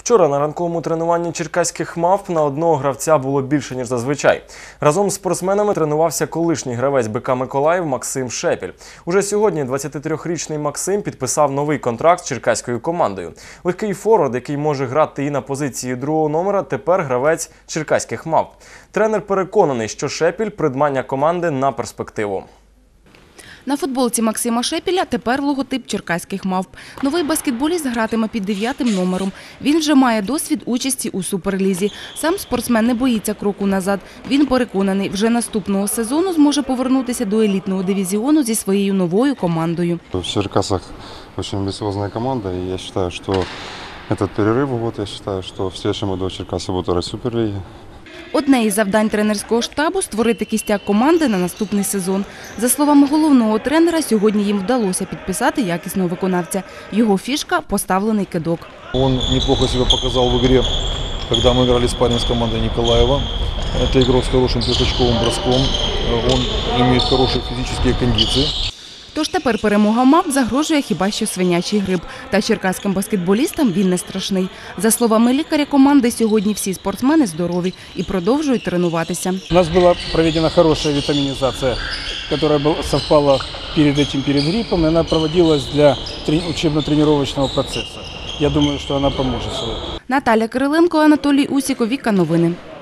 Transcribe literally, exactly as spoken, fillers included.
Вчора на ранковому тренуванні черкаських мавп на одного гравця було більше, ніж зазвичай. Разом з спортсменами тренувався колишній гравець БК «Миколаїв» Максим Шепіль. Уже сьогодні двадцятитрирічний Максим підписав новий контракт з черкаською командою. Легкий форвард, який може грати і на позиції другого номера, тепер гравець черкаських мавп. Тренер переконаний, що Шепіль – придбання команди на перспективу. На футболці Максима Шепіля тепер логотип черкаських мавп. Новий баскетболіст гратиме під дев'ятим номером. Він вже має досвід участі у Суперлізі. Сам спортсмен не боїться кроку назад. Він переконаний, вже наступного сезону зможе повернутися до елітного дивізіону зі своєю новою командою. В Черкасах дуже амбіціозна команда, і я вважаю, що цей перерив, я вважаю, що в наступному году Черкаси будуть грати в Суперлігі. Одне із завдань тренерського штабу – створити кістяк команди на наступний сезон. За словами головного тренера, сьогодні їм вдалося підписати якісного виконавця. Його фішка – поставлений кидок. Він неплохо себе показав в грі, коли ми грали спарринг з командою Ніколаєва. Це ігрок з хорошим п'ятачковим броском, він має хороші фізичні кондиції. Тож тепер перемога мавп загрожує хіба що свинячий грип. Та черкаським баскетболістам він не страшний. За словами лікаря команди, сьогодні всі спортсмени здорові і продовжують тренуватися. У нас була проведена хороша вітамінізація, яка совпала перед цим, перед грипом, і вона проводилась для учебно-тренувального процесу. Я думаю, що вона допоможе. Наталя Кириленко, Анатолій Усіков, Віка Новини.